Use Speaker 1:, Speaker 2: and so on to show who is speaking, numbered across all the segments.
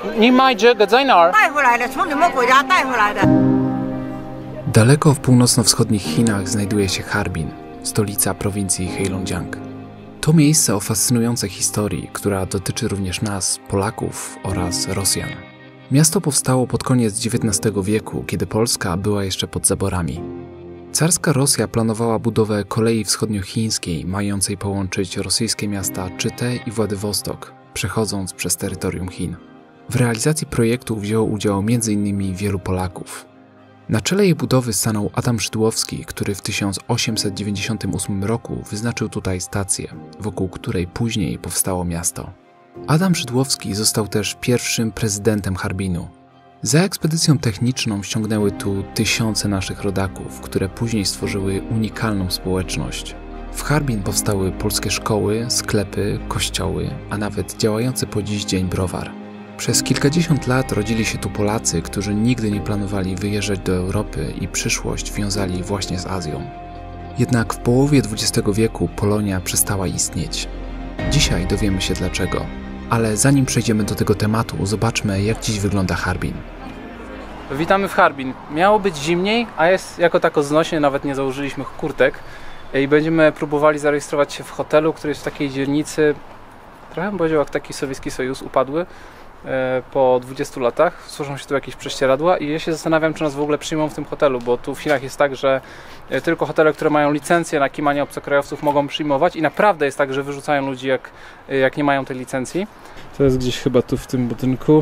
Speaker 1: 你买这个在哪儿？
Speaker 2: 带回来的，从你们国家带回来的。
Speaker 3: Daleko w północno-wschodnich Chinach znajduje się Harbin, stolica prowincji Heilongjiang. To miejsce o fascynującej historii, która dotyczy również nas, Polaków oraz Rosjan. Miasto powstało pod koniec XIX wieku, kiedy Polska była jeszcze pod zaborami. Carska Rosja planowała budowę kolei wschodniochińskiej, mającej połączyć rosyjskie miasta Czytę i Władywostok, przechodząc przez terytorium Chin. W realizacji projektu wzięło udział m.in. wielu Polaków. Na czele jej budowy stanął Adam Szydłowski, który w 1898 roku wyznaczył tutaj stację, wokół której później powstało miasto. Adam Szydłowski został też pierwszym prezydentem Harbinu. Za ekspedycją techniczną ściągnęły tu tysiące naszych rodaków, które później stworzyły unikalną społeczność. W Harbin powstały polskie szkoły, sklepy, kościoły, a nawet działający po dziś dzień browar. Przez kilkadziesiąt lat rodzili się tu Polacy, którzy nigdy nie planowali wyjeżdżać do Europy i przyszłość wiązali właśnie z Azją. Jednak w połowie XX wieku Polonia przestała istnieć. Dzisiaj dowiemy się dlaczego. Ale zanim przejdziemy do tego tematu, zobaczmy, jak dziś wygląda Harbin.
Speaker 1: Witamy w Harbin. Miało być zimniej, a jest jako tako znośnie, nawet nie założyliśmy kurtek. I będziemy próbowali zarejestrować się w hotelu, który jest w takiej dzielnicy, trochę bym powiedział jak taki sowiecki Sojus upadły, po 20 latach. Słyszą się tu jakieś prześcieradła i ja się zastanawiam, czy nas w ogóle przyjmą w tym hotelu, bo tu w Chinach jest tak, że tylko hotele, które mają licencję na kimanie obcokrajowców, mogą przyjmować i naprawdę jest tak, że wyrzucają ludzi jak nie mają tej licencji. To jest gdzieś chyba tu w tym budynku.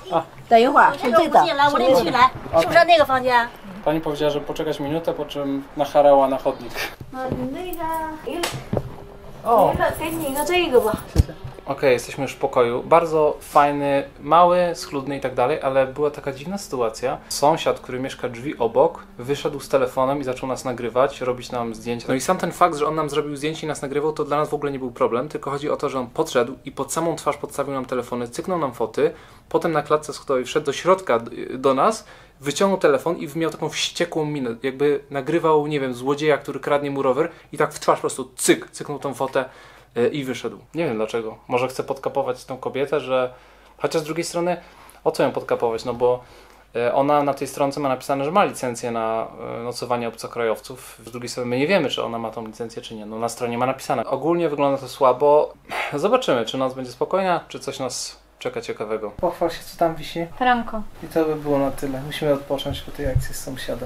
Speaker 1: Pani powiedziała, żeby poczekać minutę, po czym nacharała na chodnik. Okej, jesteśmy już w pokoju. Bardzo fajny, mały, schludny i tak dalej, ale była taka dziwna sytuacja. Sąsiad, który mieszka drzwi obok, wyszedł z telefonem i zaczął nas nagrywać, robić nam zdjęcia. No i sam ten fakt, że on nam zrobił zdjęcie i nas nagrywał, to dla nas w ogóle nie był problem, tylko chodzi o to, że on podszedł i pod samą twarz podstawił nam telefony, cyknął nam foty, potem na klatce schodowej wszedł do środka do nas, wyciągnął telefon i miał taką wściekłą minę, jakby nagrywał, nie wiem, złodzieja, który kradnie mu rower i tak w twarz po prostu cyknął tą fotę i wyszedł. Nie wiem dlaczego. Może chce podkapować tą kobietę, że... Chociaż z drugiej strony, o co ją podkapować? No bo ona na tej stronce ma napisane, że ma licencję na nocowanie obcokrajowców. Z drugiej strony my nie wiemy, czy ona ma tą licencję, czy nie. No na stronie ma napisane. Ogólnie wygląda to słabo. Zobaczymy, czy noc będzie spokojna, czy coś nas czeka ciekawego. Pochwal się, co tam wisi.
Speaker 4: Franko.
Speaker 1: I to by było na tyle. Musimy odpocząć po tej akcji z sąsiadem.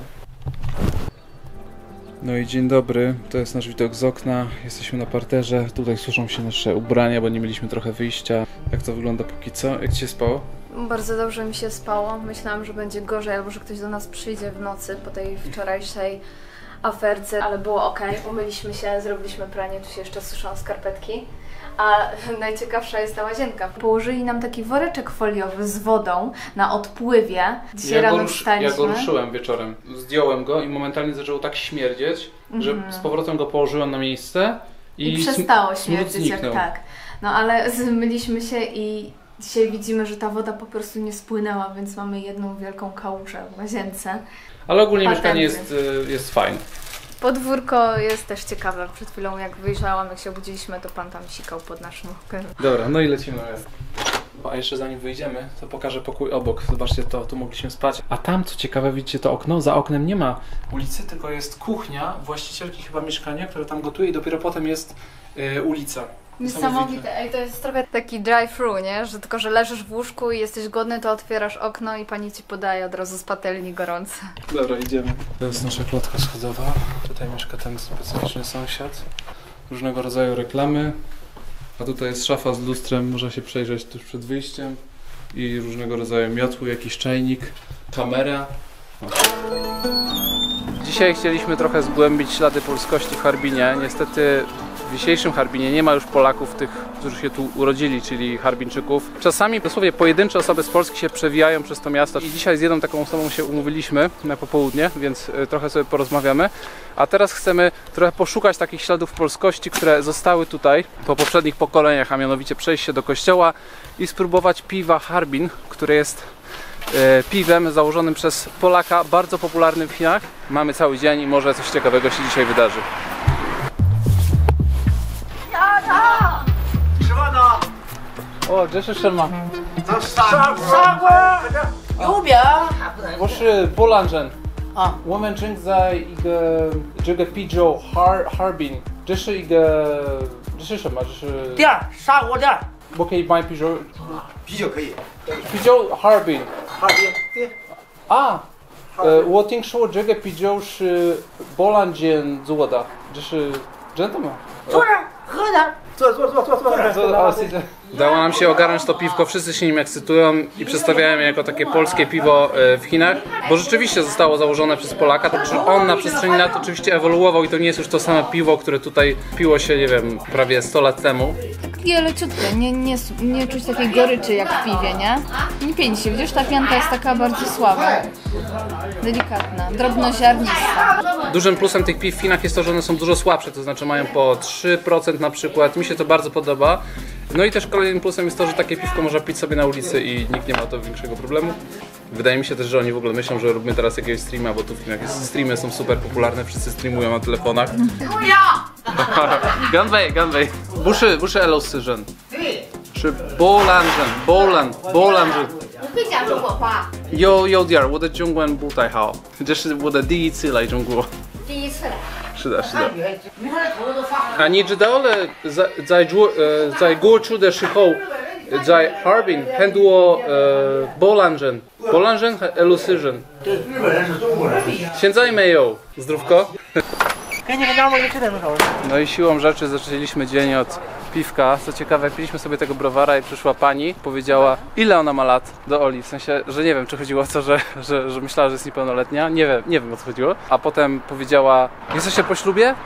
Speaker 1: No i dzień dobry, to jest nasz widok z okna, jesteśmy na parterze, tutaj suszą się nasze ubrania, bo nie mieliśmy trochę wyjścia. Jak to wygląda póki co? Jak Ci się spało?
Speaker 4: Bardzo dobrze mi się spało, myślałam, że będzie gorzej, albo że ktoś do nas przyjdzie w nocy po tej wczorajszej aferce, ale było ok, umyliśmy się, zrobiliśmy pranie, tu się jeszcze suszą skarpetki. A najciekawsza jest ta łazienka. Położyli nam taki woreczek foliowy z wodą na odpływie. Dzisiaj rano wstaliśmy.
Speaker 1: Ja go ruszyłem wieczorem. Zdjąłem go i momentalnie zaczęło tak śmierdzieć, że z powrotem go położyłem na miejsce i
Speaker 4: przestało śmierdzieć jak tak. No ale zmyliśmy się i dzisiaj widzimy, że ta woda po prostu nie spłynęła, więc mamy jedną wielką kałużę w łazience.
Speaker 1: Ale ogólnie mieszkanie jest fajne.
Speaker 4: Podwórko jest też ciekawe. Przed chwilą jak wyjrzałam, jak się obudziliśmy, to pan tam sikał pod naszym oknem.
Speaker 1: Dobra, no i lecimy. A jeszcze zanim wyjdziemy, to pokażę pokój obok. Zobaczcie to, tu mogliśmy spać. A tam, co ciekawe, widzicie to okno? Za oknem nie ma ulicy, tylko jest kuchnia właścicielki chyba mieszkania, które tam gotuje i dopiero potem jest ulica.
Speaker 4: Niesamowite. Ej, to jest trochę taki drive-thru, nie? Że tylko, że leżysz w łóżku i jesteś głodny, to otwierasz okno i pani ci podaje od razu z patelni gorące.
Speaker 1: Dobra, idziemy. To jest nasza klatka schodowa. Tutaj mieszka ten specyficzny sąsiad. Różnego rodzaju reklamy. A tutaj jest szafa z lustrem, można się przejrzeć tuż przed wyjściem. I różnego rodzaju miotły, jakiś czajnik, kamera. Dzisiaj chcieliśmy trochę zgłębić ślady polskości w Harbinie. Niestety w dzisiejszym Harbinie nie ma już Polaków, tych, którzy się tu urodzili, czyli Harbinczyków. Czasami dosłownie pojedyncze osoby z Polski się przewijają przez to miasto. I dzisiaj z jedną taką osobą się umówiliśmy na popołudnie, więc trochę sobie porozmawiamy. A teraz chcemy trochę poszukać takich śladów polskości, które zostały tutaj po poprzednich pokoleniach, a mianowicie przejść się do kościoła i spróbować piwa Harbin, które jest piwem założonym przez Polaka, bardzo popularnym w Chinach. Mamy cały dzień i może coś ciekawego się dzisiaj wydarzy. O, Jesse Sherma.
Speaker 5: 砂锅油饼。
Speaker 1: 我是波兰人。
Speaker 5: 啊，
Speaker 1: 我们正在一个这个啤酒Harbin，这是一个这是什么？这是
Speaker 5: 店儿，砂锅店儿。
Speaker 1: 我可以买啤酒。
Speaker 6: 啤酒可以。
Speaker 1: 啤酒 Harbin。
Speaker 6: 哈尔滨对。
Speaker 1: 啊，我听说这个啤酒是波兰人做的，这是真的吗？
Speaker 5: 坐这儿喝点。
Speaker 6: 坐。
Speaker 1: Udało nam się ogarnąć to piwko, wszyscy się nim ekscytują i przedstawiają je jako takie polskie piwo w Chinach, bo rzeczywiście zostało założone przez Polaka, to znaczy on na przestrzeni lat oczywiście ewoluował i to nie jest już to samo piwo, które tutaj piło się, nie wiem, prawie 100 lat temu.
Speaker 4: Takie leciutkie, nie czuć takiej goryczy jak w piwie, nie? Nie pięć się, widzisz, ta pianka jest taka bardzo słaba, delikatna, drobnoziarnista.
Speaker 1: Dużym plusem tych piw w Chinach jest to, że one są dużo słabsze, to znaczy mają po 3% na przykład, mi się to bardzo podoba. No i też kolejnym plusem jest to, że takie piwko można pić sobie na ulicy i nikt nie ma to większego problemu. Wydaje mi się też, że oni w ogóle myślą, że robimy teraz jakiegoś streama, bo tu w Chinach streamy są super popularne, wszyscy streamują na telefonach. Ganwei. Buszy Elosy人是波兰人，波兰人。
Speaker 4: 你会讲中国话？
Speaker 1: 有点，我的中文不太好，这是我的第一次来中国。
Speaker 4: 第一次来。
Speaker 1: 是的。啊，你知道了，在过去的时候，在Harbin很多波兰人和俄罗斯人。
Speaker 6: 对，日本人是中国人。
Speaker 1: 现在没有。Zdrówko.
Speaker 5: 给你们家伙吃点手。
Speaker 1: No i siłą rzeczy zaczęliśmy dzień od piwka. Co ciekawe, piliśmy sobie tego browara i przyszła pani, powiedziała, ile ona ma lat do Oli. W sensie, że nie wiem, czy chodziło o to, że myślała, że jest niepełnoletnia. Nie wiem o co chodziło. A potem powiedziała, jesteście po ślubie?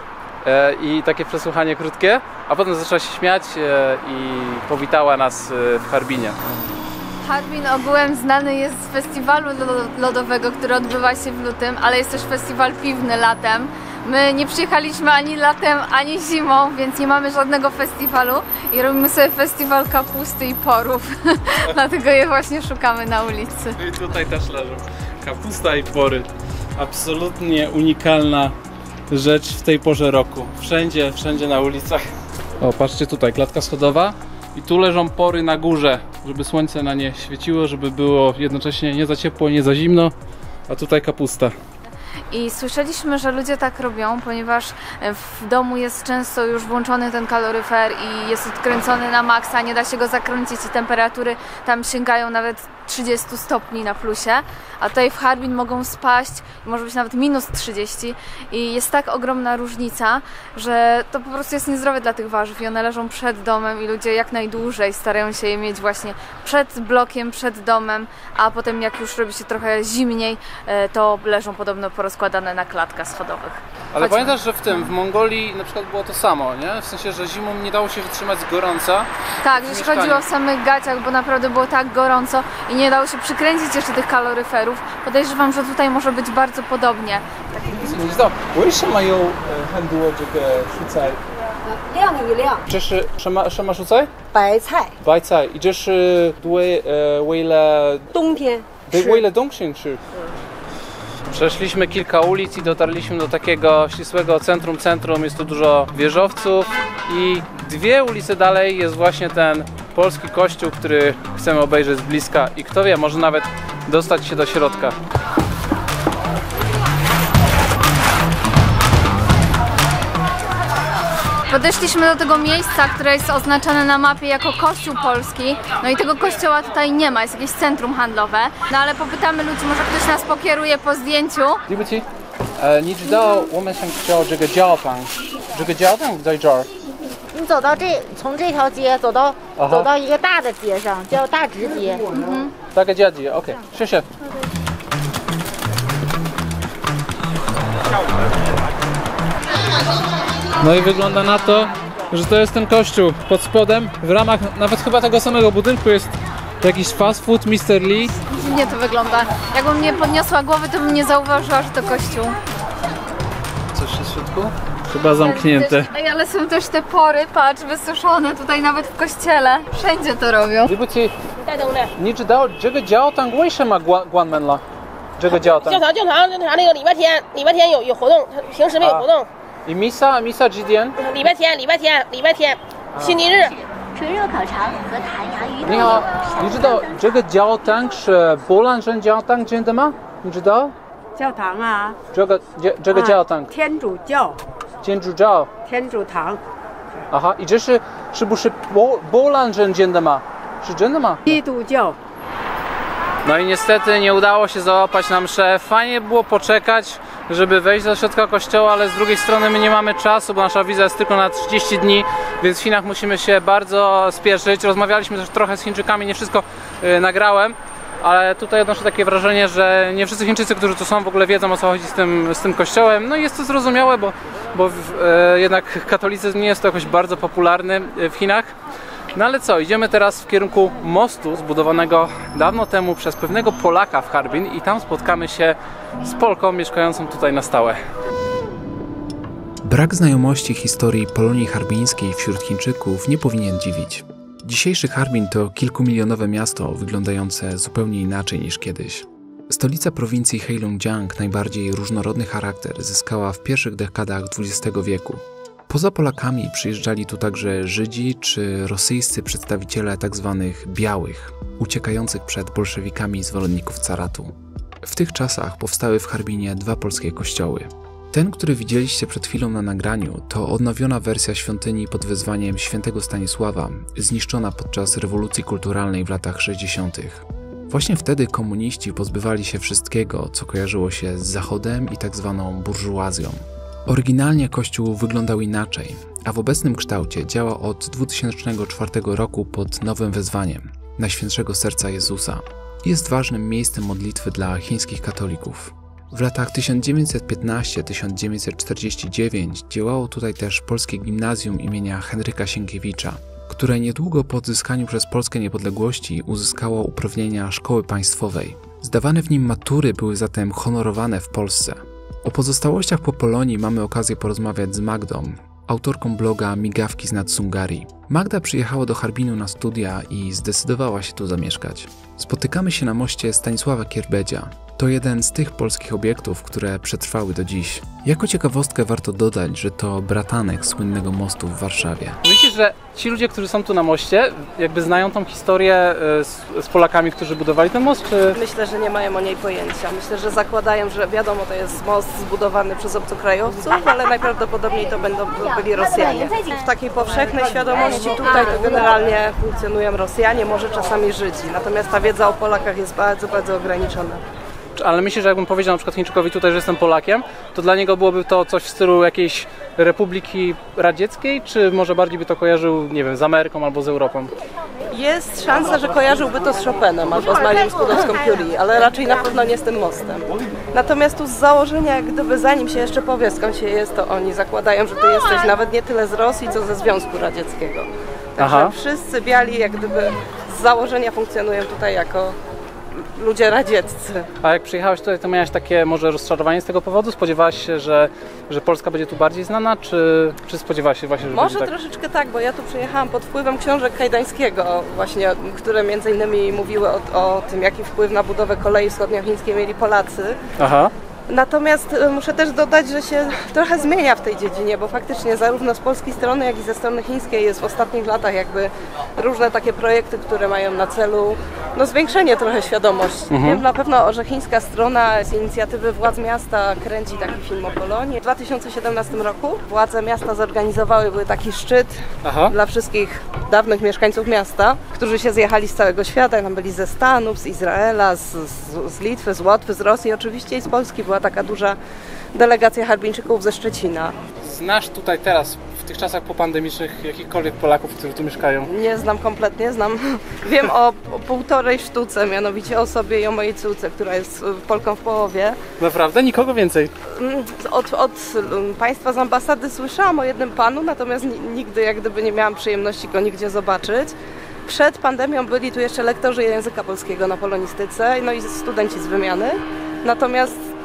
Speaker 1: I takie przesłuchanie krótkie. A potem zaczęła się śmiać i powitała nas w Harbinie.
Speaker 4: Harbin ogółem znany jest z festiwalu lodowego, który odbywa się w lutym, ale jest też festiwal piwny latem. My nie przyjechaliśmy ani latem, ani zimą, więc nie mamy żadnego festiwalu i robimy sobie festiwal kapusty i porów. Dlatego je właśnie szukamy na ulicy.
Speaker 1: I tutaj też leżą kapusta i pory. Absolutnie unikalna rzecz w tej porze roku. Wszędzie na ulicach. O, patrzcie tutaj, klatka schodowa. I tu leżą pory na górze, żeby słońce na nie świeciło, żeby było jednocześnie nie za ciepło, nie za zimno. A tutaj kapusta.
Speaker 4: I słyszeliśmy, że ludzie tak robią, ponieważ w domu jest często już włączony ten kaloryfer i jest odkręcony na maksa, nie da się go zakręcić i temperatury tam sięgają nawet 30 stopni na plusie, a tutaj w Harbin mogą spaść, może być nawet minus 30 i jest tak ogromna różnica, że to po prostu jest niezdrowe dla tych warzyw i one leżą przed domem i ludzie jak najdłużej starają się je mieć właśnie przed blokiem, przed domem, a potem jak już robi się trochę zimniej, to leżą podobno porozkładane na klatkach schodowych.
Speaker 1: Ale
Speaker 4: Chodźmy.
Speaker 1: pamiętasz, że w Mongolii na przykład było to samo, nie? W sensie, że zimą nie dało się wytrzymać z gorąca.
Speaker 4: Tak, jeśli chodziło w samych gaciach, bo naprawdę było tak gorąco i nie dało się przykręcić jeszcze tych kaloryferów. Podejrzewam, że tutaj może być bardzo podobnie.
Speaker 1: Nie znam. 为什么有很多这个蔬菜？
Speaker 2: 晾一晾，
Speaker 1: 这是什么蔬菜？
Speaker 2: 白菜，
Speaker 1: 白菜，这是为了
Speaker 2: 冬天吃。
Speaker 1: 为了冬天吃。Przeszliśmy kilka ulic i dotarliśmy do takiego ścisłego centrum. Jest tu dużo wieżowców i 2 ulice dalej jest właśnie ten polski kościół, który chcemy obejrzeć z bliska i kto wie, może nawet dostać się do środka.
Speaker 4: Podeszliśmy do tego miejsca, które jest oznaczone na mapie jako kościół polski. No i tego kościoła tutaj nie ma, jest jakieś centrum handlowe. No ale popytamy ludzi, może ktoś nas pokieruje po zdjęciu.
Speaker 1: 对不起，你知道我们想叫这个教堂在这儿。
Speaker 7: 你走到从这条街走到一个大的街上，叫大直街。
Speaker 1: 大概街 OK， 谢谢。No i wygląda na to, że to jest ten kościół. Pod spodem, w ramach nawet chyba tego samego budynku jest jakiś fast food Mr. Lee.
Speaker 4: Dziwnie to wygląda. Jakbym nie podniosła głowy, to bym nie zauważyła, że to kościół.
Speaker 1: Coś jest w środku? Chyba zamknięte.
Speaker 4: Ej, ale są też te pory, patrz, wysuszone tutaj nawet w kościele. Wszędzie to robią.
Speaker 1: 对不起，你知道这个教堂为什么关门了？这个教堂。
Speaker 7: 教堂那个礼拜天有活动，平时没有活动。
Speaker 1: I misa几点？
Speaker 7: 礼拜天，星期日。 纯肉烤肠和弹牙鱼头。
Speaker 1: 你好，你知道这个教堂是波兰人教堂建的吗？你知道？
Speaker 8: 教堂啊，
Speaker 1: 这个教堂，
Speaker 8: 天主教，
Speaker 1: 天主教，
Speaker 8: 天主堂。
Speaker 1: 啊哈，是不是波兰人建的吗？是真的吗？
Speaker 8: 基督教。
Speaker 1: No i niestety nie udało się załapać na mszę. Fajnie było poczekać, żeby wejść do środka kościoła, ale z drugiej strony my nie mamy czasu, bo nasza wiza jest tylko na 30 dni, więc w Chinach musimy się bardzo spieszyć. Rozmawialiśmy też trochę z Chińczykami, nie wszystko nagrałem, ale tutaj odnoszę takie wrażenie, że nie wszyscy Chińczycy, którzy tu są, w ogóle wiedzą, o co chodzi z tym kościołem. No i jest to zrozumiałe, bo jednak katolicyzm nie jest to jakoś bardzo popularny w Chinach. No ale co, idziemy teraz w kierunku mostu zbudowanego dawno temu przez pewnego Polaka w Harbin i tam spotkamy się z Polką mieszkającą tutaj na stałe.
Speaker 3: Brak znajomości historii Polonii Harbińskiej wśród Chińczyków nie powinien dziwić. Dzisiejszy Harbin to kilkumilionowe miasto wyglądające zupełnie inaczej niż kiedyś. Stolica prowincji Heilongjiang najbardziej różnorodny charakter zyskała w pierwszych dekadach XX wieku. Poza Polakami przyjeżdżali tu także Żydzi czy rosyjscy przedstawiciele tzw. białych, uciekających przed bolszewikami zwolenników caratu. W tych czasach powstały w Harbinie dwa polskie kościoły. Ten, który widzieliście przed chwilą na nagraniu, to odnowiona wersja świątyni pod wezwaniem świętego Stanisława, zniszczona podczas rewolucji kulturalnej w latach 60. Właśnie wtedy komuniści pozbywali się wszystkiego, co kojarzyło się z Zachodem i tzw. burżuazją. Oryginalnie kościół wyglądał inaczej, a w obecnym kształcie działa od 2004 roku pod nowym wezwaniem Najświętszego Serca Jezusa. Jest ważnym miejscem modlitwy dla chińskich katolików. W latach 1915-1949 działało tutaj też polskie gimnazjum imienia Henryka Sienkiewicza, które niedługo po odzyskaniu przez Polskę niepodległości uzyskało uprawnienia szkoły państwowej. Zdawane w nim matury były zatem honorowane w Polsce. O pozostałościach po Polonii mamy okazję porozmawiać z Magdą, autorką bloga Migawki z Nadsungari. Magda przyjechała do Harbinu na studia i zdecydowała się tu zamieszkać. Spotykamy się na moście Stanisława Kierbedzia. To jeden z tych polskich obiektów, które przetrwały do dziś. Jako ciekawostkę warto dodać, że to bratanek słynnego mostu w Warszawie.
Speaker 1: Myślisz, że ci ludzie, którzy są tu na moście, jakby znają tą historię z Polakami, którzy budowali ten most, czy...
Speaker 9: Myślę, że nie mają o niej pojęcia. Myślę, że zakładają, że wiadomo, to jest most zbudowany przez obcokrajowców, ale najprawdopodobniej to byli Rosjanie. W takiej powszechnej świadomości tutaj to generalnie funkcjonują Rosjanie, może czasami Żydzi. Natomiast ta wiedza o Polakach jest bardzo, bardzo ograniczona.
Speaker 1: Ale myślę, że jakbym powiedział na przykład Chińczykowi tutaj, że jestem Polakiem, to dla niego byłoby to coś w stylu jakiejś Republiki Radzieckiej, czy może bardziej by to kojarzył, nie wiem, z Ameryką albo z Europą?
Speaker 9: Jest szansa, że kojarzyłby to z Chopinem albo z Marią Skłodowską-Curie, ale raczej na pewno nie z tym mostem. Natomiast tu z założenia, jak gdyby zanim się jeszcze powie, skąd się jest, to oni zakładają, że ty jesteś nawet nie tyle z Rosji, co ze Związku Radzieckiego. Także wszyscy biali jak gdyby z założenia funkcjonują tutaj jako ludzie radzieccy.
Speaker 1: A jak przyjechałeś tutaj, to miałaś takie może rozczarowanie z tego powodu? Spodziewałaś się, że Polska będzie tu bardziej znana, czy spodziewałaś się właśnie, że
Speaker 9: może
Speaker 1: będzie tak?
Speaker 9: Troszeczkę tak, bo ja tu przyjechałam pod wpływem książek Kajdańskiego właśnie, które między innymi mówiły o tym, jaki wpływ na budowę kolei wschodniochińskiej mieli Polacy.
Speaker 1: Aha.
Speaker 9: Natomiast muszę też dodać, że się trochę zmienia w tej dziedzinie, bo faktycznie zarówno z polskiej strony, jak i ze strony chińskiej jest w ostatnich latach jakby różne takie projekty, które mają na celu zwiększenie trochę świadomości. Wiem na pewno, że chińska strona z inicjatywy władz miasta kręci taki film o Polonii. W 2017 roku władze miasta zorganizowały taki szczyt dla wszystkich dawnych mieszkańców miasta, którzy się zjechali z całego świata. Tam byli ze Stanów, z Izraela, z Litwy, z Łotwy, z Rosji oczywiście i z Polski. Była taka duża delegacja Harbińczyków ze Szczecina.
Speaker 1: Znasz tutaj teraz, w tych czasach popandemicznych, jakichkolwiek Polaków, którzy tu mieszkają?
Speaker 9: Nie znam kompletnie, wiem o półtorej sztuce, mianowicie o sobie i o mojej córce, która jest Polką w połowie.
Speaker 1: Naprawdę? Nikogo więcej?
Speaker 9: Od państwa z ambasady słyszałam o jednym panu, natomiast nigdy jak gdyby nie miałam przyjemności go nigdzie zobaczyć. Przed pandemią byli tu jeszcze lektorzy języka polskiego na polonistyce, no i studenci z wymiany. Natomiast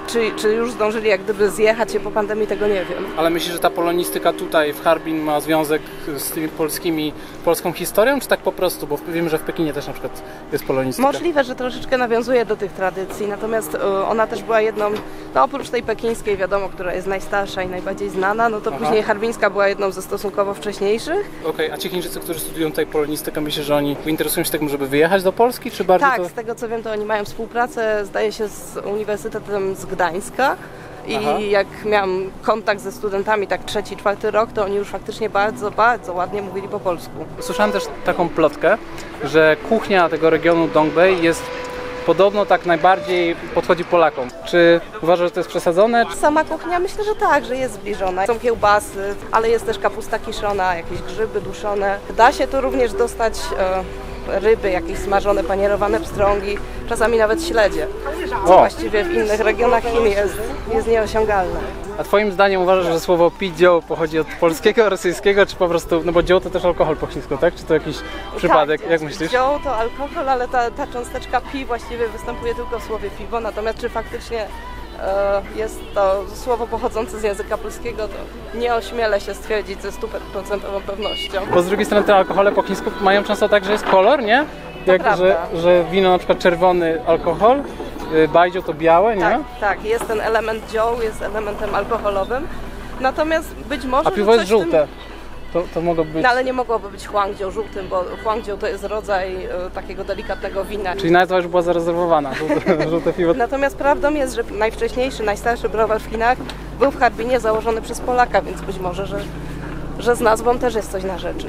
Speaker 9: Czy już zdążyli jak gdyby zjechać się po pandemii, tego nie wiem.
Speaker 1: Ale myślisz, że ta polonistyka tutaj w Harbin ma związek z tymi polską historią, czy tak po prostu? Bo wiem, że w Pekinie też na przykład jest polonistyka.
Speaker 9: Możliwe, że troszeczkę nawiązuje do tych tradycji, natomiast ona też była jedną, no oprócz tej pekińskiej, wiadomo, która jest najstarsza i najbardziej znana, no to później harbińska była jedną ze stosunkowo wcześniejszych.
Speaker 1: Okej, a ci Chińczycy, którzy studiują tutaj polonistykę, myślisz, że oni interesują się tym, żeby wyjechać do Polski, czy bardziej
Speaker 9: Tak, z tego co wiem, to oni mają współpracę, zdaje się, z Uniwersytetem z Gdańska. I jak miałam kontakt ze studentami, tak 3., 4. rok, to oni już faktycznie bardzo, bardzo ładnie mówili po polsku.
Speaker 1: Słyszałem też taką plotkę, że kuchnia tego regionu Dongbei jest podobno tak najbardziej podchodzi Polakom. Czy uważasz, że to jest przesadzone?
Speaker 9: Sama kuchnia myślę, że tak, że jest zbliżona. Są kiełbasy, ale jest też kapusta kiszona, jakieś grzyby duszone. Da się tu również dostać ryby, jakieś smażone, panierowane pstrągi, czasami nawet śledzie. Co właściwie w innych regionach Chin jest nieosiągalne.
Speaker 1: A twoim zdaniem uważasz, że słowo pidzioł pochodzi od polskiego, rosyjskiego, czy po prostu, no bo dzioł to też alkohol po chińsku, tak? Czy to jakiś przypadek?
Speaker 9: Tak,
Speaker 1: jak myślisz?
Speaker 9: Dzioł to alkohol, ale ta cząsteczka pi właściwie występuje tylko w słowie piwo, natomiast czy faktycznie jest to słowo pochodzące z języka polskiego, to nie ośmielę się stwierdzić ze 100% pewnością.
Speaker 1: Bo z drugiej strony te alkohole po chińsku mają często tak, że jest kolor, nie? Że wino na przykład czerwony alkohol, bajdzio to białe, nie?
Speaker 9: Tak, jest ten element dzioł, jest elementem alkoholowym, natomiast być może...
Speaker 1: A piwo jest żółte. To mogło być...
Speaker 9: No ale nie mogłoby być huangdziu żółtym, bo huangdziu to jest rodzaj takiego delikatnego wina.
Speaker 1: Czyli nazwa już była zarezerwowana, żółte piwo.
Speaker 9: Natomiast prawdą jest, że najwcześniejszy, najstarszy browar w Chinach był w Harbinie założony przez Polaka, więc być może, że z nazwą też jest coś na rzeczy.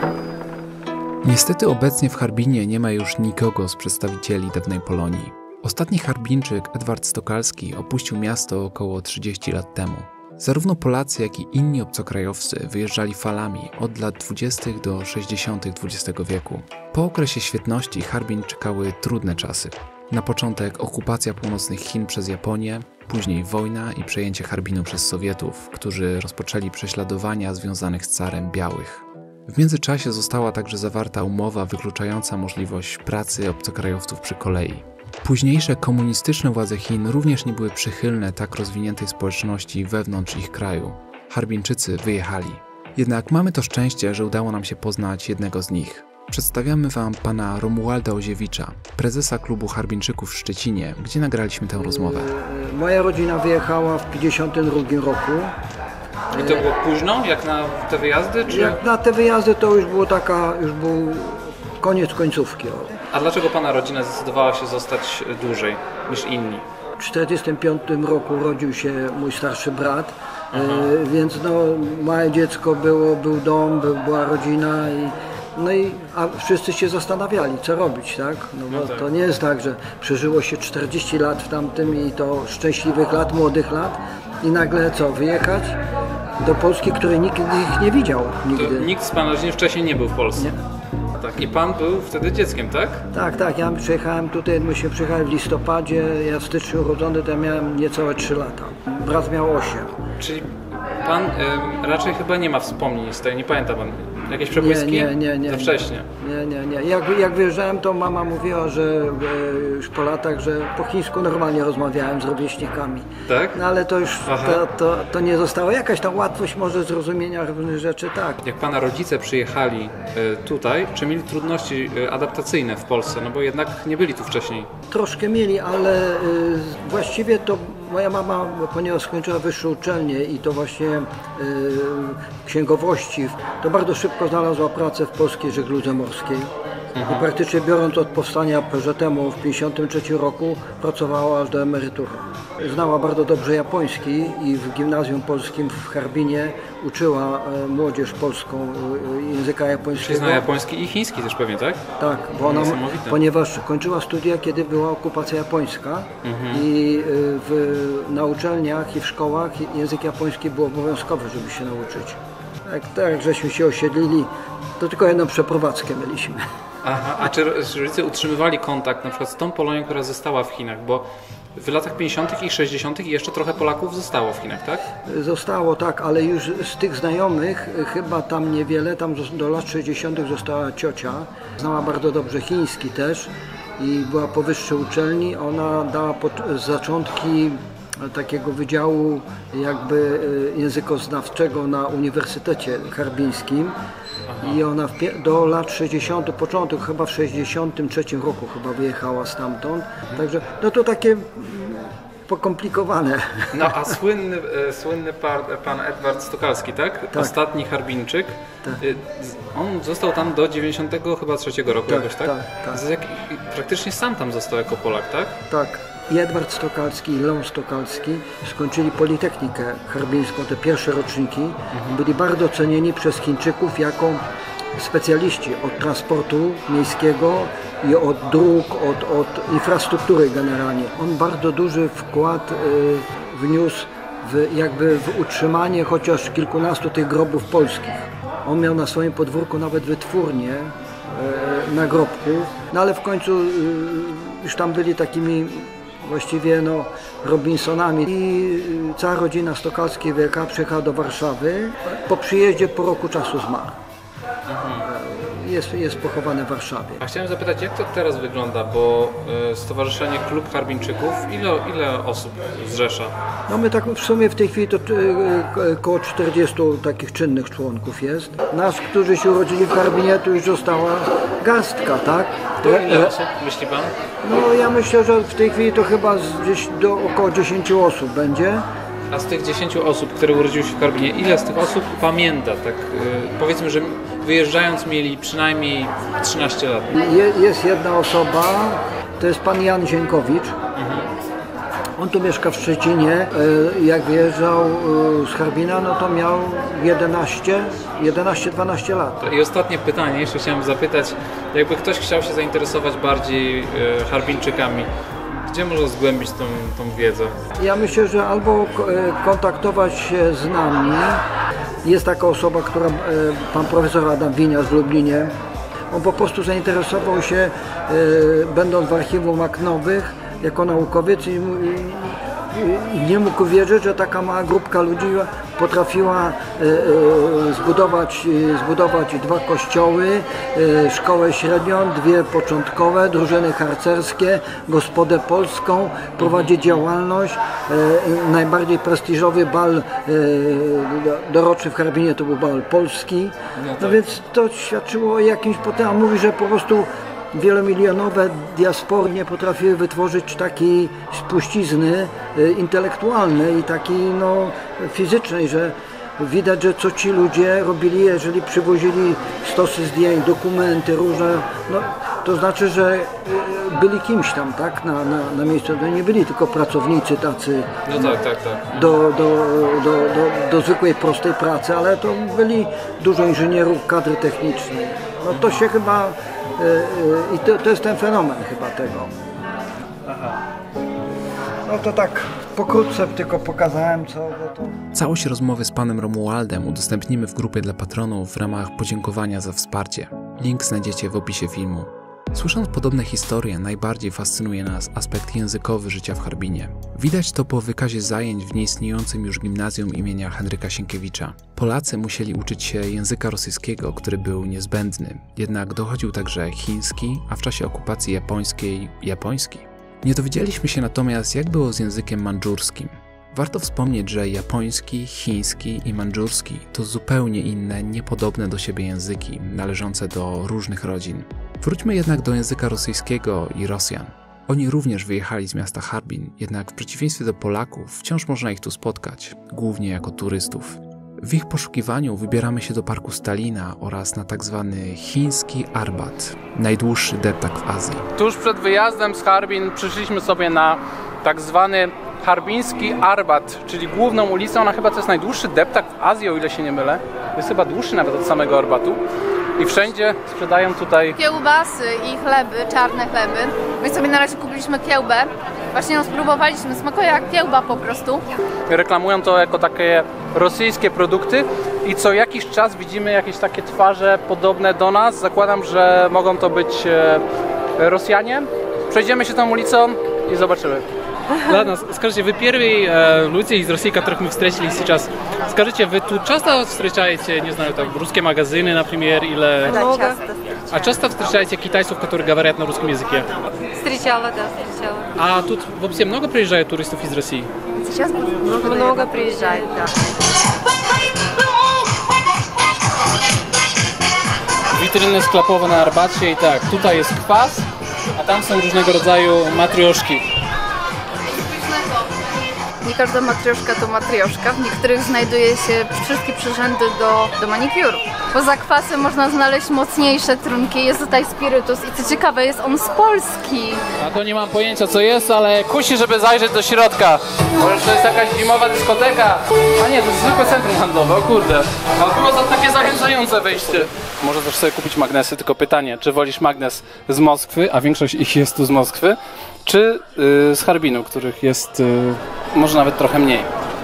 Speaker 3: Niestety obecnie w Harbinie nie ma już nikogo z przedstawicieli dawnej Polonii. Ostatni Harbinczyk, Edward Stokalski, opuścił miasto około 30 lat temu. Zarówno Polacy, jak i inni obcokrajowcy wyjeżdżali falami od lat 20. do 60. XX wieku. Po okresie świetności Harbin czekały trudne czasy. Na początek okupacja północnych Chin przez Japonię, później wojna i przejęcie Harbinu przez Sowietów, którzy rozpoczęli prześladowania związanych z Carem Białych. W międzyczasie została także zawarta umowa wykluczająca możliwość pracy obcokrajowców przy kolei. Późniejsze komunistyczne władze Chin również nie były przychylne tak rozwiniętej społeczności wewnątrz ich kraju. Harbinczycy wyjechali. Jednak mamy to szczęście, że udało nam się poznać jednego z nich. Przedstawiamy Wam pana Romualda Oziewicza, prezesa klubu Harbinczyków w Szczecinie, gdzie nagraliśmy tę rozmowę.
Speaker 10: Moja rodzina wyjechała w 1952 roku.
Speaker 1: I to było późno, jak na te wyjazdy? Czy...
Speaker 10: Jak na te wyjazdy to już był koniec końcówki.
Speaker 1: A dlaczego pana rodzina zdecydowała się zostać dłużej niż inni?
Speaker 10: W 1945 roku urodził się mój starszy brat, więc małe dziecko był dom, była rodzina a wszyscy się zastanawiali, co robić, tak? Bo to nie jest tak, że przeżyło się 40 lat w tamtym i to szczęśliwych lat, młodych lat i nagle wyjechać do Polski, której nikt ich nie widział nigdy.
Speaker 1: To nikt z pana rodziny wcześniej nie był w Polsce?
Speaker 10: Nie.
Speaker 1: Tak. I pan był wtedy dzieckiem, tak?
Speaker 10: Tak. Ja przyjechałem tutaj, myśmy przyjechali w listopadzie, ja w styczniu urodzony, to ja miałem niecałe 3 lata. Brat miał 8.
Speaker 1: Czyli pan raczej chyba nie ma wspomnień z tej, nie pamięta pan? Jakieś przebłyski?
Speaker 10: Nie.
Speaker 1: Za wcześnie?
Speaker 10: Nie. Jak wyjeżdżałem, to mama mówiła, że już po latach, że po chińsku normalnie rozmawiałem z rówieśnikami.
Speaker 1: Tak?
Speaker 10: No ale to już to nie zostało. Jakaś tam łatwość może zrozumienia różnych rzeczy, tak.
Speaker 1: Jak pana rodzice przyjechali tutaj, czy mieli trudności adaptacyjne w Polsce? No bo jednak nie byli tu wcześniej.
Speaker 10: Troszkę mieli, ale właściwie to moja mama, ponieważ skończyła wyższą uczelnię i to właśnie księgowości, to bardzo szybko znalazła pracę w polskiej żegludze morskiej. I praktycznie biorąc od powstania PŻM-u w 1953 roku pracowała aż do emerytury. Znała bardzo dobrze japoński i w gimnazjum polskim w Harbinie uczyła młodzież polską języka japońskiego.
Speaker 1: Czyli zna japoński i chiński też pewnie, tak?
Speaker 10: Tak, bo ona, ponieważ kończyła studia, kiedy była okupacja japońska i na uczelniach i w szkołach język japoński był obowiązkowy, żeby się nauczyć. Tak, żeśmy się osiedlili, to tylko jedną przeprowadzkę mieliśmy.
Speaker 1: Aha, a czy rodzice utrzymywali kontakt na przykład z tą Polonią, która została w Chinach? Bo w latach 50. i 60. jeszcze trochę Polaków zostało w Chinach, tak?
Speaker 10: Zostało, tak, ale już z tych znajomych chyba tam niewiele, tam do lat 60. została ciocia. Znała bardzo dobrze chiński też i była po wyższej uczelni. Ona dała zaczątki takiego wydziału jakby językoznawczego na Uniwersytecie Harbińskim. I ona do lat 60, początek chyba w 63 roku chyba wyjechała stamtąd. Także no to takie pokomplikowane.
Speaker 1: No a słynny pan Edward Stokalski, tak?
Speaker 10: Tak.
Speaker 1: Ostatni Harbinczyk.
Speaker 10: Tak.
Speaker 1: On został tam do 93 roku jakoś, tak?
Speaker 10: Tak.
Speaker 1: Praktycznie sam tam został jako Polak, tak?
Speaker 10: Tak. I Edward Stokalski i Leon Stokalski skończyli Politechnikę Harbińską, te pierwsze roczniki. Byli bardzo cenieni przez Chińczyków jako specjaliści od transportu miejskiego i od dróg, od infrastruktury generalnie. On bardzo duży wkład wniósł w utrzymanie chociaż kilkunastu tych grobów polskich. On miał na swoim podwórku nawet wytwórnię nagrobków, no ale w końcu już tam byli takimi właściwie Robinsonami i cała rodzina Stokalskiej wielka przyjechała do Warszawy. Po przyjeździe po roku czasu zmarł. Jest pochowany w Warszawie.
Speaker 1: A chciałem zapytać, jak to teraz wygląda, bo Stowarzyszenie Klub Harbinczyków, ile osób zrzesza?
Speaker 10: No my tak w sumie w tej chwili to około 40 takich czynnych członków jest. Nas, którzy się urodzili w Harbinie, to już została garstka, tak?
Speaker 1: To ile osób, myśli pan?
Speaker 10: No ja myślę, że w tej chwili to chyba gdzieś do około 10 osób będzie.
Speaker 1: A z tych 10 osób, które urodziły się w Harbinie, ile z tych osób pamięta? Tak, powiedzmy, że wyjeżdżając mieli przynajmniej 13 lat.
Speaker 10: Jest jedna osoba, to jest pan Jan Zienkowicz. On tu mieszka w Szczecinie. Jak wyjeżdżał z Harbina, no to miał 11-12 lat.
Speaker 1: I ostatnie pytanie, jeszcze chciałem zapytać, jakby ktoś chciał się zainteresować bardziej Harbinczykami, gdzie można zgłębić tą wiedzę?
Speaker 10: Ja myślę, że albo kontaktować się z nami. Jest taka osoba, pan profesor Adam Winiarz w Lublinie. On po prostu zainteresował się, będąc w archiwum akt nowych, jako naukowiec i nie mógł wierzyć, że taka mała grupka ludzi potrafiła zbudować 2 kościoły, szkołę średnią, 2 początkowe, drużyny harcerskie, gospodę polską, prowadzić działalność. Najbardziej prestiżowy bal doroczny w Harbinie to był bal polski. No więc to świadczyło o jakimś potencjale. Mówi, że po prostu wielomilionowe diaspory nie potrafiły wytworzyć takiej spuścizny intelektualnej i takiej fizycznej, że widać, że co ci ludzie robili, jeżeli przywozili stosy zdjęć, dokumenty różne, to znaczy, że byli kimś tam, tak, na miejscu. To nie byli tylko pracownicy tacy do zwykłej, prostej pracy, ale to byli dużo inżynierów, kadry technicznej. No to się chyba i to jest ten fenomen chyba tego. No to tak pokrótce tylko pokazałem, co to.
Speaker 3: Całość rozmowy z panem Romualdem udostępnimy w grupie dla patronów w ramach podziękowania za wsparcie. Link znajdziecie w opisie filmu. Słysząc podobne historie, najbardziej fascynuje nas aspekt językowy życia w Harbinie. Widać to po wykazie zajęć w nieistniejącym już gimnazjum imienia Henryka Sienkiewicza. Polacy musieli uczyć się języka rosyjskiego, który był niezbędny, jednak dochodził także chiński, a w czasie okupacji japońskiej japoński. Nie dowiedzieliśmy się natomiast, jak było z językiem mandżurskim. Warto wspomnieć, że japoński, chiński i mandżurski to zupełnie inne, niepodobne do siebie języki, należące do różnych rodzin. Wróćmy jednak do języka rosyjskiego i Rosjan. Oni również wyjechali z miasta Harbin, jednak w przeciwieństwie do Polaków wciąż można ich tu spotkać, głównie jako turystów. W ich poszukiwaniu wybieramy się do parku Stalina oraz na tzw. chiński Arbat, najdłuższy deptak w Azji.
Speaker 1: Tuż przed wyjazdem z Harbin przyszliśmy sobie na tzw. Harbiński Arbat, czyli główną ulicę. Ona chyba to jest najdłuższy deptak w Azji, o ile się nie mylę. Jest chyba dłuższy nawet od samego Arbatu. I wszędzie sprzedają tutaj
Speaker 4: kiełbasy i chleby, czarne chleby. My sobie na razie kupiliśmy kiełbę. Właśnie ją spróbowaliśmy, smakuje jak kiełba po prostu.
Speaker 1: Reklamują to jako takie rosyjskie produkty i co jakiś czas widzimy jakieś takie twarze podobne do nas. Zakładam, że mogą to być Rosjanie. Przejdziemy się tą ulicą и zobaczymy.
Speaker 11: Ладно, скажите, вы первые люди из России, которых мы встретили сейчас. Скажите, вы тут часто встречаете, не знаю, там русские магазины, например, или...
Speaker 12: Да, часто.
Speaker 11: А часто встречаете китайцев, которые говорят на русском языке?
Speaker 12: Встречала, да, встречала.
Speaker 11: А тут вообще много приезжает туристов из России?
Speaker 4: Сейчас много приезжает, да.
Speaker 11: Witryny sklepowe na Arbacie i tak, tutaj jest kwas, a tam są różnego rodzaju matrioszki.
Speaker 4: Nie każda matrioszka to matrioszka, w niektórych znajduje się wszystkie przyrządy do manikiuru. Poza kwasem można znaleźć mocniejsze trunki, jest tutaj spirytus i co ciekawe, jest on z Polski.
Speaker 11: A to nie mam pojęcia co jest, ale kusi, żeby zajrzeć do środka. Może to jest jakaś zimowa dyskoteka? A nie, to jest zwykłe centrum handlowe, o kurde. A było to takie zachęcające wejście. Może też sobie kupić magnesy, tylko pytanie, czy wolisz magnes z Moskwy, a większość ich jest tu z Moskwy, czy z Harbinu, których jest może nawet trochę mniej.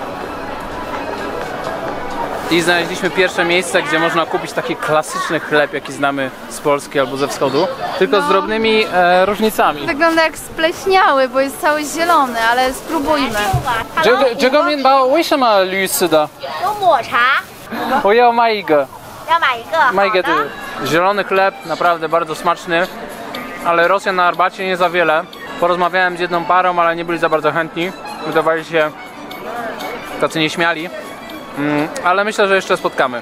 Speaker 11: I znaleźliśmy pierwsze miejsce, gdzie można kupić taki klasyczny chleb, jaki znamy z Polski albo ze wschodu, tylko z drobnymi różnicami.
Speaker 4: Wygląda jak spleśniały, bo jest cały zielony, ale spróbujmy.
Speaker 11: 这个面包为什么绿色的？
Speaker 7: 有抹茶，
Speaker 11: 我要买一个。
Speaker 7: 要买一个。
Speaker 11: Majkę tu. Zielony chleb, naprawdę bardzo smaczny, ale Rosjan na Arbacie nie za wiele. Porozmawiałem z jedną parą, ale nie byli za bardzo chętni. Wydawali się tacy nieśmiali, ale myślę, że jeszcze spotkamy.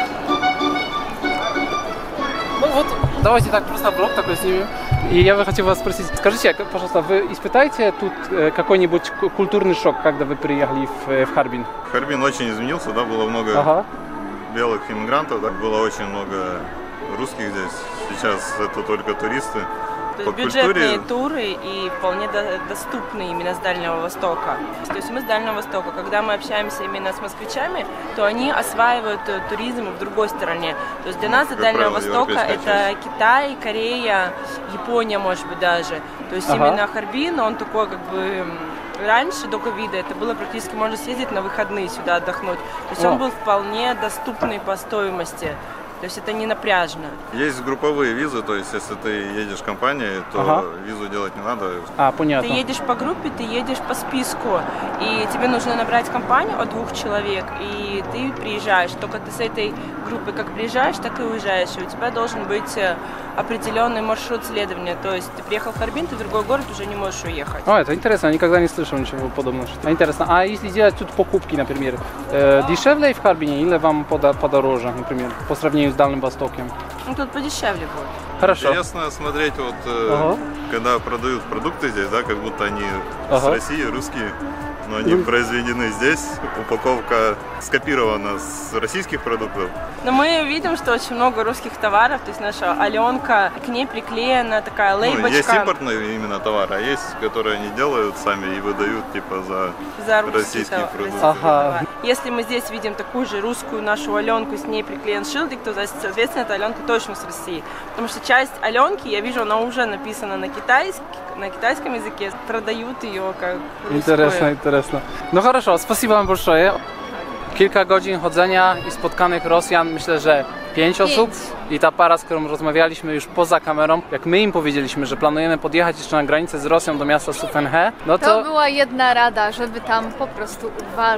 Speaker 11: Ну вот, давайте так просто блог такой снимем. И я бы хотел вас спросить, скажите, пожалуйста, вы испытаете тут какой-нибудь культурный шок, когда вы приехали в Харбин?
Speaker 12: Харбин очень изменился, да, было много белых иммигрантов, да, было очень много русских здесь. Сейчас это только туристы.
Speaker 13: То есть бюджетные туры и вполне доступные именно с Дальнего Востока. То есть мы с Дальнего Востока, когда мы общаемся именно с москвичами, то они осваивают туризм в другой стороне. То есть для нас от Дальнего Востока это Китай, Корея, Япония, может быть, даже. То есть именно Харбин, он такой как бы... Раньше, до ковида, это было практически, можно съездить на выходные сюда отдохнуть. То есть он был вполне доступный по стоимости. То есть это не напряжно.
Speaker 12: Есть групповые визы, то есть если ты едешь в компании, то визу делать не надо.
Speaker 11: Понятно.
Speaker 13: Ты едешь по группе, ты едешь по списку, и тебе нужно набрать компанию от 2 человек, и ты приезжаешь. Только ты с этой группой как приезжаешь, так и уезжаешь. И у тебя должен быть определенный маршрут следования. То есть ты приехал в Харбин, ты в другой город уже не можешь уехать.
Speaker 11: О, это интересно, я никогда не слышал ничего подобного. Интересно. А если делать тут покупки, например, дешевле в Харбине или вам подороже, например, по сравнению с Дальним Востоком?
Speaker 13: Ну тут подешевле будет.
Speaker 11: Хорошо.
Speaker 12: Интересно смотреть, вот, когда продают продукты здесь, да, как будто они с России, русские, но они произведены здесь. Упаковка скопирована с российских продуктов.
Speaker 13: Но мы видим, что очень много русских товаров, то есть наша Аленка, к ней приклеена такая лейбочка.
Speaker 12: Ну, есть импортные именно товары, а есть, которые они делают сами и выдают типа за российские продукты.
Speaker 13: Если мы здесь видим такую же русскую нашу Аленку, с ней приклеен шилдик, то, соответственно, эта Аленка точно с России. Потому что часть Аленки, я вижу, она уже написана на китайском языке, продают ее как русскую.
Speaker 11: Интересно. No хорошо, спасибо вам большое. Kilka godzin chodzenia i spotkanych Rosjan, myślę, że 5 osób i ta para, z którą rozmawialiśmy już poza kamerą, jak my im powiedzieliśmy, że planujemy podjechać jeszcze na granicę z Rosją do miasta Sufenhe, no
Speaker 4: to była jedna rada, żeby tam po prostu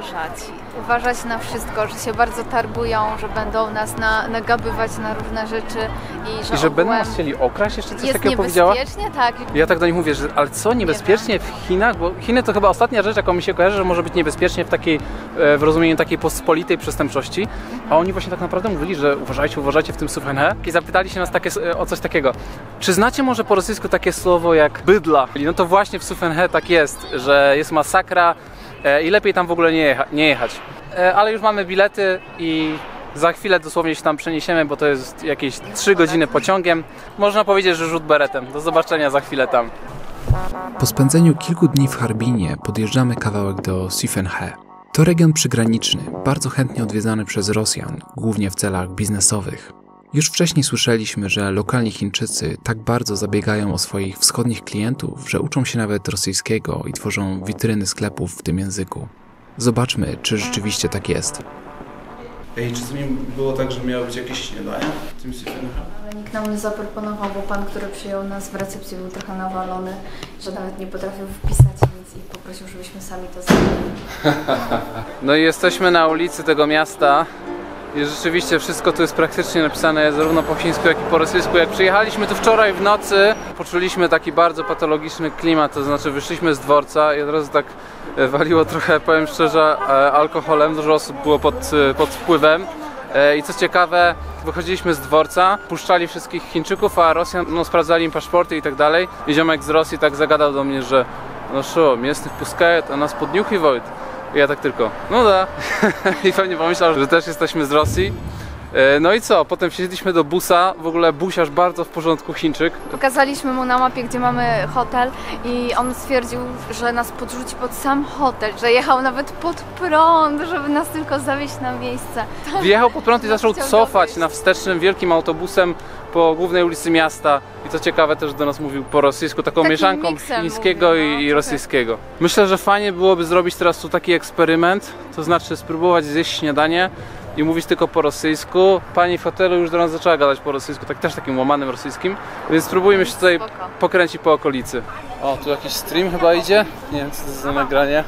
Speaker 4: uważać na wszystko, że się bardzo targują, że będą nas nagabywać na różne rzeczy
Speaker 11: i że będą nas chcieli okraść, jeszcze coś takiego powiedziała?
Speaker 4: Jest niebezpiecznie, tak.
Speaker 11: Ja tak do nich mówię, że ale co, niebezpiecznie w Chinach? Bo Chiny to chyba ostatnia rzecz, jaką mi się kojarzy, że może być niebezpiecznie w rozumieniu takiej pospolitej przestępczości, a oni właśnie tak naprawdę mówili, że uważajcie w tym Sufenhe i zapytali się nas o coś takiego. Czy znacie może po rosyjsku takie słowo jak bydla? No to właśnie w Sufenhe tak jest, że jest masakra i lepiej tam w ogóle nie jechać. Ale już mamy bilety i za chwilę dosłownie się tam przeniesiemy, bo to jest jakieś 3 godziny pociągiem. Można powiedzieć, że rzut beretem. Do zobaczenia za chwilę tam.
Speaker 3: Po spędzeniu kilku dni w Harbinie podjeżdżamy kawałek do Sufenhe. To region przygraniczny, bardzo chętnie odwiedzany przez Rosjan, głównie w celach biznesowych. Już wcześniej słyszeliśmy, że lokalni Chińczycy tak bardzo zabiegają o swoich wschodnich klientów, że uczą się nawet rosyjskiego i tworzą witryny sklepów w tym języku. Zobaczmy, czy rzeczywiście tak jest.
Speaker 1: Ej, czy to nie było tak, że miało być jakieś śniadanie w tym Sufenhe?
Speaker 4: Ale nikt nam nie zaproponował, bo pan, który przyjął nas w recepcji, był trochę nawalony, że nawet nie potrafił wpisać nic i poprosił, żebyśmy sami to zrobili.
Speaker 11: No i jesteśmy na ulicy tego miasta I rzeczywiście wszystko tu jest praktycznie napisane zarówno po chińsku, jak i po rosyjsku. Jak przyjechaliśmy tu wczoraj w nocy, poczuliśmy taki bardzo patologiczny klimat, to znaczy wyszliśmy z dworca i od razu tak waliło trochę, powiem szczerze, alkoholem. Dużo osób było pod wpływem. I co ciekawe, wychodziliśmy z dworca, puszczali wszystkich Chińczyków, a Rosjan, no, sprawdzali im paszporty i tak dalej. I ziomek z Rosji tak zagadał do mnie, że no co, местных пускают, a nas podniuchiwают. I ja tak tylko, no da. I pewnie pomyślał, że też jesteśmy z Rosji. No i co? Potem wsiedliśmy do busa, w ogóle busiarz bardzo w porządku Chińczyk.
Speaker 4: Pokazaliśmy mu na mapie, gdzie mamy hotel i on stwierdził, że nas podrzuci pod sam hotel, że jechał nawet pod prąd, żeby nas tylko zawieźć na miejsce.
Speaker 11: Wjechał pod prąd i zaczął cofać na wstecznym wielkim autobusem po głównej ulicy miasta. I co ciekawe, też do nas mówił po rosyjsku, taką mieszanką chińskiego mówił, no, i rosyjskiego. Myślę, że fajnie byłoby zrobić teraz tu taki eksperyment, to znaczy spróbować zjeść śniadanie i mówić tylko po rosyjsku. Pani w hotelu już do nas zaczęła gadać po rosyjsku, też takim łamanym rosyjskim, więc spróbujmy się tutaj pokręcić po okolicy. O, tu jakiś stream chyba idzie? Nie wiem, co to jest za nagranie.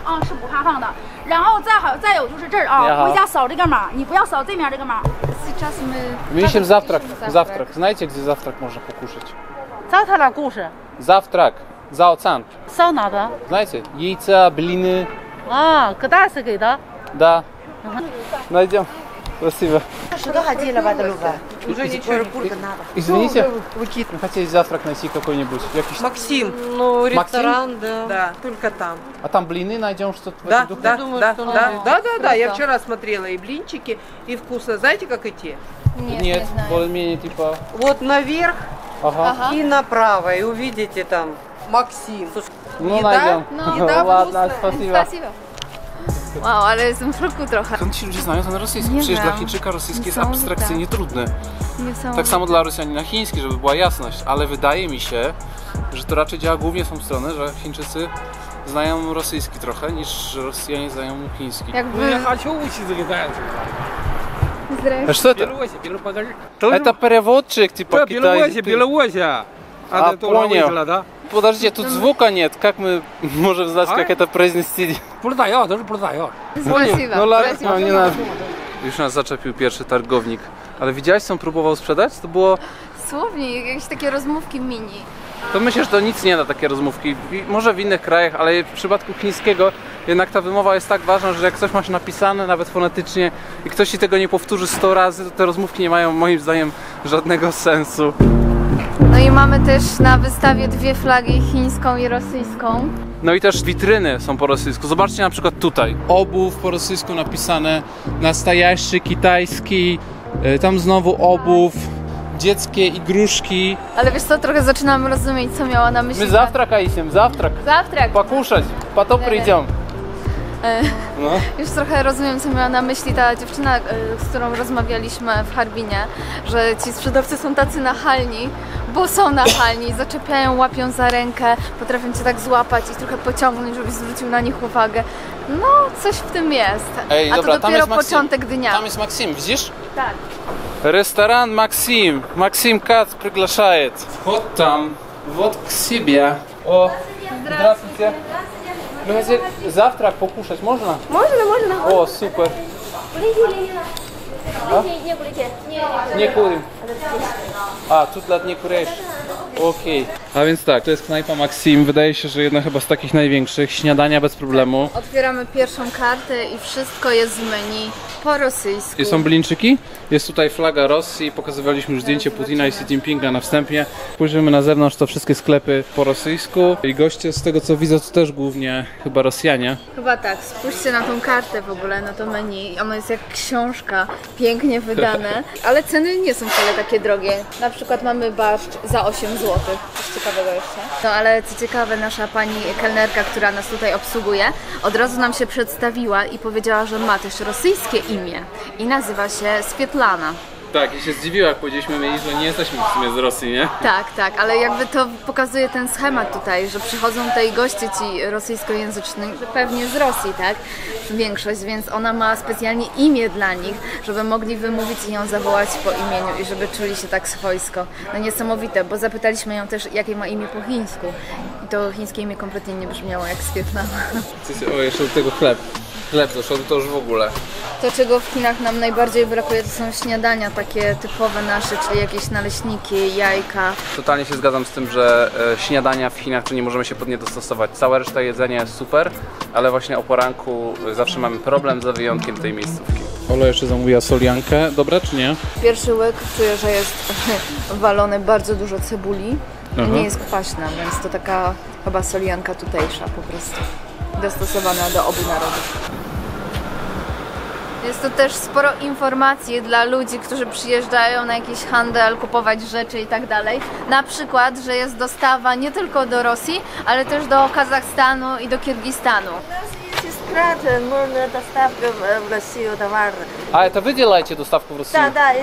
Speaker 11: Mieliśmy zawtrak. Знаете, gdzie zawtrak można pokuszyć? Zawtrak. Заоцан.
Speaker 7: Что надо?
Speaker 11: Знаете, яйца, блины.
Speaker 7: Когда это?
Speaker 11: Да. Найдем. Спасибо.
Speaker 7: Что хотели в этом луга?
Speaker 5: Уже ничего не надо.
Speaker 11: Извините, мы хотели завтрак найти какой-нибудь.
Speaker 5: Максим. Ну, ресторан,
Speaker 11: Максим?
Speaker 5: да. Да, только там.
Speaker 11: А там блины найдем, что-то в
Speaker 5: Да,
Speaker 11: этом духе?
Speaker 5: да. Я вчера смотрела и блинчики, и вкусно. Знаете, как идти?
Speaker 11: Нет, более-менее типа...
Speaker 5: Вот наверх и направо, и увидите там Максим.
Speaker 11: Ну,
Speaker 5: еда,
Speaker 11: найдем.
Speaker 5: Еда
Speaker 11: Ладно,
Speaker 5: вкусная.
Speaker 11: спасибо.
Speaker 4: Wow, ale jestem w szoku trochę.
Speaker 11: Skąd ci ludzie znają ten rosyjski? Przecież dla Chińczyka rosyjski jest abstrakcyjnie trudny. Tak samo dla Rosjanina chiński, żeby była jasność. Ale wydaje mi się, że to raczej działa głównie w tą stronę, że Chińczycy znają rosyjski trochę, niż Rosjanie znają chiński.
Speaker 4: Jakby...
Speaker 11: А что это? Это переводчик, типа китайский.
Speaker 14: Беловозия.
Speaker 11: А, понял. Да? Подожди, тут звука нет. Как мы можем знать, как это произнести?
Speaker 14: Продает, тоже продает.
Speaker 4: Спасибо.
Speaker 11: No ладно, nie надо. Już nas zaczepił pierwszy targownik. Ale widziałeś, co on próbował sprzedać? To było...
Speaker 4: Słownie, jakieś takie rozmówki mini.
Speaker 11: To myślę, że to nic nie da, takie rozmówki. Może w innych krajach, ale w przypadku chińskiego jednak ta wymowa jest tak ważna, że jak coś masz napisane, nawet fonetycznie, i ktoś ci tego nie powtórzy 100 razy, to te rozmówki nie mają moim zdaniem żadnego sensu.
Speaker 4: No i mamy też na wystawie dwie flagi, chińską i rosyjską.
Speaker 11: No i też witryny są po rosyjsku. Zobaczcie na przykład tutaj. Obów po rosyjsku napisane, nastajaszy kitajski, tam znowu obów, dzieckie igruszki.
Speaker 4: Ale wiesz co, trochę zaczynam rozumieć, co miała na myśli.
Speaker 11: My zawtrak исем, завтрак.
Speaker 4: Zawtrak.
Speaker 11: Покушать, потом придем.
Speaker 4: No. Już trochę rozumiem, co miała na myśli ta dziewczyna, z którą rozmawialiśmy w Harbinie, że ci sprzedawcy są tacy nachalni, bo są nachalni, zaczepiają, łapią za rękę, potrafią cię tak złapać i trochę pociągnąć, żebyś zwrócił na nich uwagę. No, coś w tym jest.
Speaker 11: Ej,
Speaker 4: a
Speaker 11: dobra,
Speaker 4: to dopiero początek dnia.
Speaker 11: Tam jest Максим, widzisz?
Speaker 4: Tak.
Speaker 11: Ресторан Максим. Максим Кац приглашает. Вот там, вот к себе. О, здравствуйте. Мы хотели завтрак покушать, можно?
Speaker 2: Можно.
Speaker 11: О, супер. Nie kurim. A, tu dla nie kurejsz. Okej. A więc tak, to jest knajpa Maxim. Wydaje się, że jedna chyba z takich największych. Śniadania bez problemu.
Speaker 4: Otwieramy pierwszą kartę i wszystko jest w menu po rosyjsku.
Speaker 11: I są blinczyki. Jest tutaj flaga Rosji. Pokazywaliśmy już zdjęcie Putina i Xi Jinpinga na wstępie. Spojrzymy na zewnątrz, to wszystkie sklepy po rosyjsku. I goście, z tego co widzę, to też głównie chyba Rosjanie.
Speaker 4: Chyba tak. Spójrzcie na tą kartę w ogóle, na to menu. Ono jest jak książka, pięknie wydane. Ale ceny nie są wcale takie drogie. Na przykład mamy barszcz za 8 zł. Coś ciekawego jeszcze. No ale co ciekawe, nasza pani kelnerka, która nas tutaj obsługuje, od razu nam się przedstawiła i powiedziała, że ma też rosyjskie imię i nazywa się Swietlana.
Speaker 11: Tak, i się zdziwiła, jak powiedzieliśmy jej, że nie jesteśmy w sumie z Rosji, nie?
Speaker 4: Tak, ale jakby to pokazuje ten schemat tutaj, że przychodzą tutaj goście ci rosyjskojęzyczni, pewnie z Rosji, tak? Większość, więc ona ma specjalnie imię dla nich, żeby mogli wymówić i ją zawołać po imieniu i żeby czuli się tak swojsko. No niesamowite, bo zapytaliśmy ją też, jakie ma imię po chińsku. I to chińskie imię kompletnie nie brzmiało jak z Wietnamu.
Speaker 11: O, jeszcze do tego chleb. Chleb doszedł, to już w ogóle.
Speaker 4: To, czego w Chinach nam najbardziej brakuje, to są śniadania takie typowe nasze, czyli jakieś naleśniki, jajka.
Speaker 11: Totalnie się zgadzam z tym, że śniadania w Chinach, czy nie możemy się pod nie dostosować. Cała reszta jedzenia jest super, ale właśnie o poranku zawsze mamy problem, za wyjątkiem tej miejscówki. Ola jeszcze zamówiła soliankę. Dobra czy nie?
Speaker 4: Pierwszy łyk czuję, że jest walone bardzo dużo cebuli. Nie jest kwaśna, więc to taka chyba solianka tutejsza po prostu. Dostosowana do obu narodów. Jest tu też sporo informacji dla ludzi, którzy przyjeżdżają na jakiś handel, kupować rzeczy i tak dalej. Na przykład, że jest dostawa nie tylko do Rosji, ale też do Kazachstanu i do Kirgistanu.
Speaker 11: Ale to wy działacie dostawkę w Rosji?
Speaker 15: Tak, tak.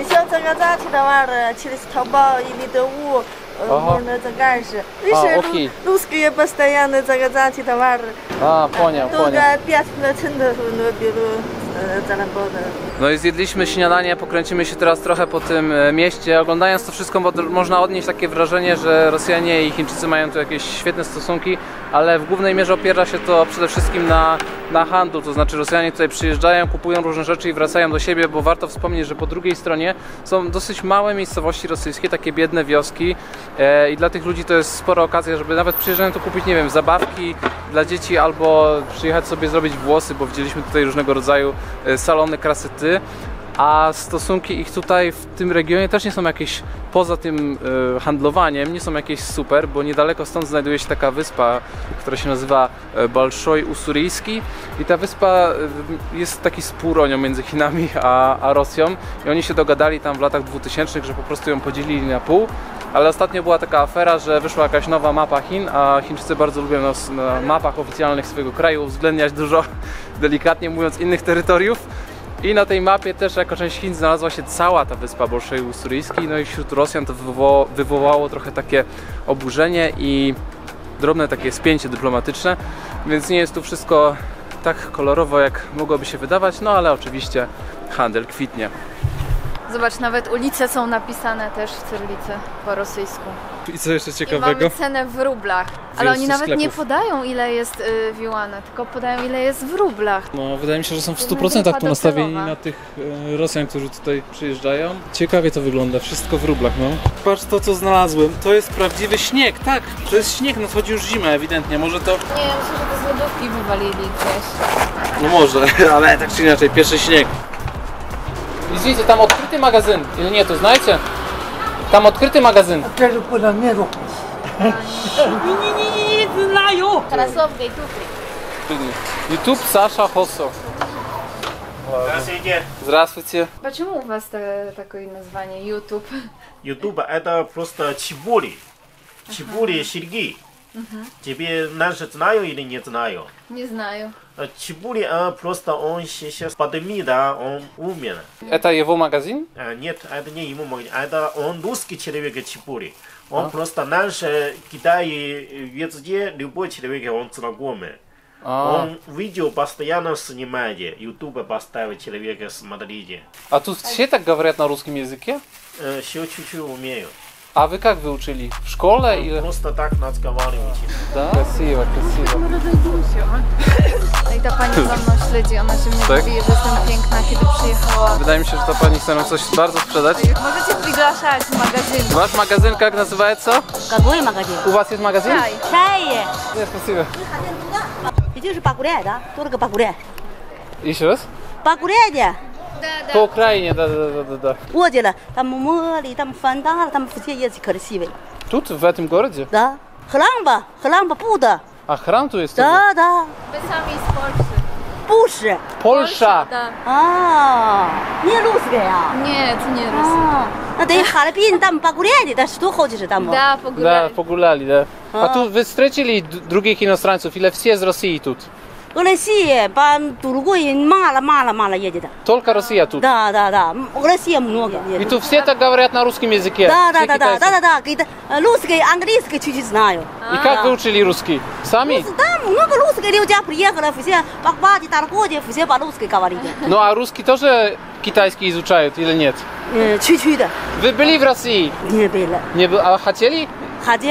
Speaker 15: Через Taobao или Douyin можно заказать. Видишь, русские постоянно заказывают товары.
Speaker 11: Понял.
Speaker 15: Только 5% беру заработаю.
Speaker 11: No i zjedliśmy śniadanie, pokręcimy się teraz trochę po tym mieście. Oglądając to wszystko, bo można odnieść takie wrażenie, że Rosjanie i Chińczycy mają tu jakieś świetne stosunki, ale w głównej mierze opiera się to przede wszystkim na handlu, to znaczy Rosjanie tutaj przyjeżdżają, kupują różne rzeczy i wracają do siebie, bo warto wspomnieć, że po drugiej stronie są dosyć małe miejscowości rosyjskie, takie biedne wioski i dla tych ludzi to jest spora okazja, żeby nawet przyjeżdżają tu kupić, nie wiem, zabawki dla dzieci albo przyjechać sobie zrobić włosy, bo widzieliśmy tutaj różnego rodzaju salony krasety. A stosunki ich tutaj w tym regionie też nie są jakieś, poza tym handlowaniem, nie są jakieś super, bo niedaleko stąd znajduje się taka wyspa, która się nazywa Balszoj Usuryjski i ta wyspa jest taki spór o nią między Chinami a Rosją i oni się dogadali tam w latach 2000, że po prostu ją podzielili na pół, ale ostatnio była taka afera, że wyszła jakaś nowa mapa Chin, a Chińczycy bardzo lubią na mapach oficjalnych swojego kraju uwzględniać dużo, delikatnie mówiąc, innych terytoriów. I na tej mapie też jako część Chin znalazła się cała ta wyspa Balszoj Usuryjski, no i wśród Rosjan to wywołało trochę takie oburzenie i drobne takie spięcie dyplomatyczne, więc nie jest tu wszystko tak kolorowo, jak mogłoby się wydawać, no ale oczywiście handel kwitnie.
Speaker 4: Zobacz, nawet ulice są napisane też w cyrylicy po rosyjsku.
Speaker 11: I co jeszcze ciekawego?
Speaker 4: I mamy cenę w rublach, ale oni nawet nie podają, ile jest w juanach, tylko podają, ile jest w rublach.
Speaker 11: No, wydaje mi się, że są w 100% tu nastawieni na tych Rosjan, którzy tutaj przyjeżdżają. Ciekawie to wygląda, wszystko w rublach, no. Patrz to, co znalazłem, to jest prawdziwy śnieg, tak, to jest śnieg, nadchodzi już zima ewidentnie, może to...
Speaker 4: Nie, myślę, że to z lodówki wywalili gdzieś.
Speaker 11: No może, ale tak czy inaczej, pierwszy śnieg. Widzicie, tam odkryty magazyn, или нет, знаете? Там открытый магазин.
Speaker 15: Опять же, куда меру. Не знаю.
Speaker 4: Кроссовки и туфли.
Speaker 11: YouTube Саша Хосо.
Speaker 6: Здравствуйте.
Speaker 11: Здравствуйте.
Speaker 4: Почему у вас такое название YouTube?
Speaker 6: YouTube это просто чебули. Чебули Сергей. Тебе наши знаю или не знаю?
Speaker 4: Не знаю.
Speaker 6: Чебули, просто он сейчас пандемия, да, он умер.
Speaker 11: Это его магазин?
Speaker 6: Нет, это не его магазин, это он русский человек Чебули. Он просто наш Китай везде, любой человек, он знакомый. Он видео постоянно снимает, YouTube поставит человека смотрите.
Speaker 11: А тут все так говорят на русском языке?
Speaker 6: Все чуть-чуть умеют.
Speaker 11: А вы как выучили? В школе или?
Speaker 6: Просто так разговаривать.
Speaker 11: Да? Красиво, красиво.
Speaker 4: I ta pani za mną śledzi, ona się mnie mówi, że jestem piękna, kiedy przyjechała.
Speaker 11: Wydaje mi się, że ta pani chce nam coś bardzo sprzedać.
Speaker 4: Możecie приглашать в магазин.
Speaker 11: Ваш магазин как называется?
Speaker 7: Какой магазин?
Speaker 11: У вас есть магазин?
Speaker 7: Чай.
Speaker 11: Нет, спасибо.
Speaker 7: 也就是八股来的，多了个八股来。
Speaker 11: Еще раз?
Speaker 7: 八股来的。
Speaker 11: По Украине, да.
Speaker 7: Вот了，他们摸里，他们翻大了，他们附近也是красивый.
Speaker 11: Тут, в этом городе?
Speaker 7: Да. Храмба Будда.
Speaker 11: А храм тут есть?
Speaker 7: Да, да.
Speaker 4: Wy sami z Polski.
Speaker 7: 不是。
Speaker 11: Польша.
Speaker 7: Не русская呀?
Speaker 4: Нет, не русская.
Speaker 7: 那等于哈尔滨他们八股来的，但是多好就是他们.
Speaker 4: Да, погуляли.
Speaker 11: Да, погуляли, да. А тут вы встретили других иностранцев или все из России тут?
Speaker 7: Россия, по другой мало едет.
Speaker 11: Только Россия тут?
Speaker 7: Да. Россия много.
Speaker 11: И тут все так говорят на русском языке?
Speaker 7: Да. Русский, английский чуть-чуть знаю.
Speaker 11: И как вы учили русский? Сами?
Speaker 7: Там много русских людей приехало, все по торговле, все по-русски говорили.
Speaker 11: Ну а русский тоже китайский изучают или нет?
Speaker 7: Чуть-чуть.
Speaker 11: Вы были в России?
Speaker 7: Не были.
Speaker 11: Не был, а хотели?
Speaker 7: Хотела.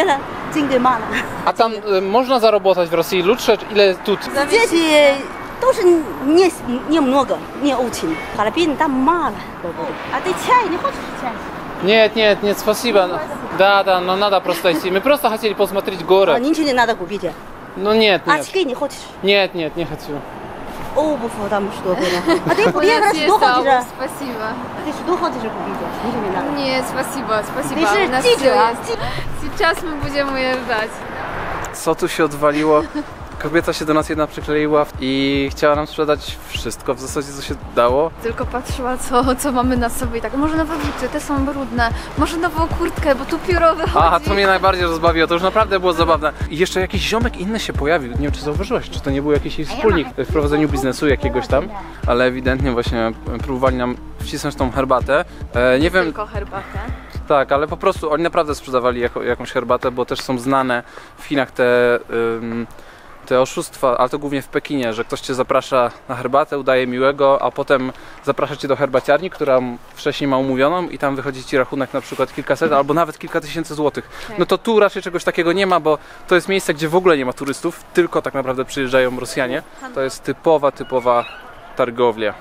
Speaker 11: A tam można zarobić w Rosji лучше, ile tu?
Speaker 15: Здесь тоже немного, не очень. Харбин там мало. А ты чай не хочешь чай?
Speaker 11: Нет, спасибо. Да, но надо просто идти. Мы просто хотели посмотреть город.
Speaker 15: А ничего не надо купить?
Speaker 11: Ну нет.
Speaker 15: Очки не хочешь?
Speaker 11: Нет, не хочу.
Speaker 15: Обувь там что было. А ты первый раз что хочешь?
Speaker 4: Спасибо.
Speaker 15: Ты что хочешь купить? Ничего не надо.
Speaker 4: Нет, спасибо.
Speaker 15: Ты же тигр.
Speaker 4: Сейчас мы будем уезжать.
Speaker 11: Co tu się odwaliło? Kobieta się do nas jedna przykleiła i chciała nam sprzedać wszystko w zasadzie, co się dało.
Speaker 4: Tylko patrzyła, co mamy na sobie i tak, może nowe buty, te są brudne, może nową kurtkę, bo tu pióro wychodzi.
Speaker 11: A, to mnie najbardziej rozbawiło, to już naprawdę było zabawne. I jeszcze jakiś ziomek inny się pojawił, nie wiem czy zauważyłeś, czy to nie był jakiś jej wspólnik w prowadzeniu biznesu jakiegoś tam, ale ewidentnie właśnie próbowali nam wcisnąć tą herbatę. Nie wiem...
Speaker 4: Tylko herbatę.
Speaker 11: Tak, ale po prostu oni naprawdę sprzedawali jakąś herbatę, bo też są znane w Chinach te oszustwa, ale to głównie w Pekinie, że ktoś cię zaprasza na herbatę, udaje miłego, a potem zaprasza cię do herbaciarni, która wcześniej ma umówioną i tam wychodzi ci rachunek na przykład kilkaset albo nawet kilka tysięcy złotych. No to tu raczej czegoś takiego nie ma, bo to jest miejsce, gdzie w ogóle nie ma turystów, tylko tak naprawdę przyjeżdżają Rosjanie. To jest typowa targownia.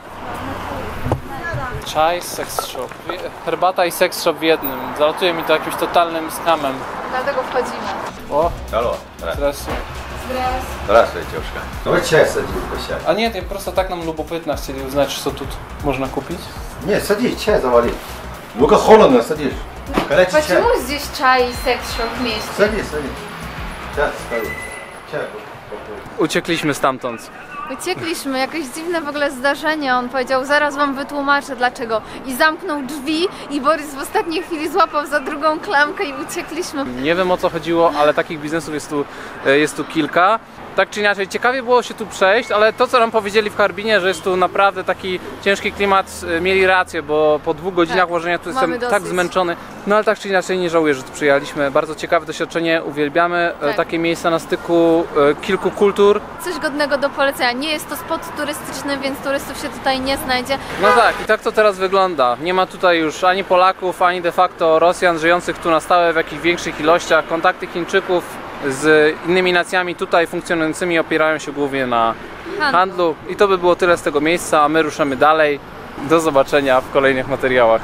Speaker 11: Czaj, sex shop. Herbata i sex shop w jednym. Zalatuje mi to jakimś totalnym scamem.
Speaker 4: Dlatego wchodzimy.
Speaker 11: O!
Speaker 16: Halo.
Speaker 11: Здравствуйте.
Speaker 16: Здравствуй, девушка. Давай чай садись, прощай.
Speaker 11: A nie, просто tak nam любопытно chcieli uznać, co tu można kupić.
Speaker 16: Нет, садись, чай завали. Ну-ка, холодно, садись. Горячий чай.
Speaker 4: Почему здесь чай и секс-шоп вместе?
Speaker 16: Садись. Чай, садись. Чай.
Speaker 11: Uciekliśmy stamtąd.
Speaker 4: Uciekliśmy, jakieś dziwne w ogóle zdarzenie. On powiedział, zaraz wam wytłumaczę dlaczego. I zamknął drzwi i Borys w ostatniej chwili złapał za drugą klamkę i uciekliśmy.
Speaker 11: Nie wiem o co chodziło, ale takich biznesów jest tu kilka. Tak czy inaczej, ciekawie było się tu przejść, ale to co nam powiedzieli w Harbinie, że jest tu naprawdę taki ciężki klimat, mieli rację, bo po 2 godzinach łożenia tu jestem tak zmęczony. No ale tak czy inaczej nie żałuję, że tu przyjechaliśmy. Bardzo ciekawe doświadczenie, uwielbiamy takie miejsca na styku kilku kultur.
Speaker 4: Coś godnego do polecenia. Nie jest to spot turystyczny, więc turystów się tutaj nie znajdzie.
Speaker 11: No tak, i tak to teraz wygląda. Nie ma tutaj już ani Polaków, ani de facto Rosjan żyjących tu na stałe w jakichś większych ilościach. Kontakty Chińczyków z innymi nacjami tutaj funkcjonującymi opierają się głównie na handlu. I to by było tyle z tego miejsca, a my ruszamy dalej. Do zobaczenia w kolejnych materiałach.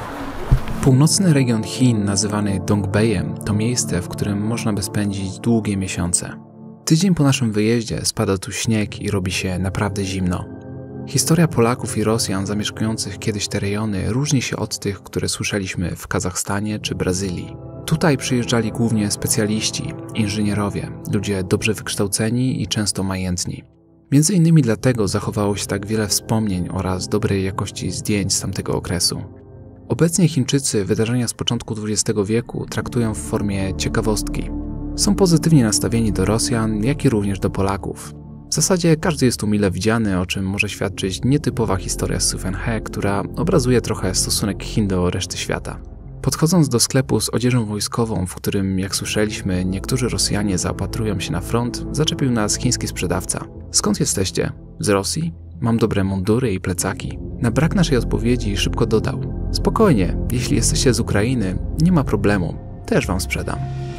Speaker 3: Północny region Chin, nazywany Dongbeiem, to miejsce, w którym można by spędzić długie miesiące. Tydzień po naszym wyjeździe spada tu śnieg i robi się naprawdę zimno. Historia Polaków i Rosjan zamieszkujących kiedyś te rejony różni się od tych, które słyszeliśmy w Kazachstanie czy Brazylii. Tutaj przyjeżdżali głównie specjaliści, inżynierowie, ludzie dobrze wykształceni i często majętni. Między innymi dlatego zachowało się tak wiele wspomnień oraz dobrej jakości zdjęć z tamtego okresu. Obecnie Chińczycy wydarzenia z początku XX wieku traktują w formie ciekawostki. Są pozytywnie nastawieni do Rosjan, jak i również do Polaków. W zasadzie każdy jest tu mile widziany, o czym może świadczyć nietypowa historia z Sufenhe, która obrazuje trochę stosunek Chin do reszty świata. Podchodząc do sklepu z odzieżą wojskową, w którym, jak słyszeliśmy, niektórzy Rosjanie zaopatrują się na front, zaczepił nas chiński sprzedawca. Skąd jesteście? Z Rosji? Mam dobre mundury i plecaki. Na brak naszej odpowiedzi szybko dodał: spokojnie, jeśli jesteście z Ukrainy, nie ma problemu, też wam sprzedam.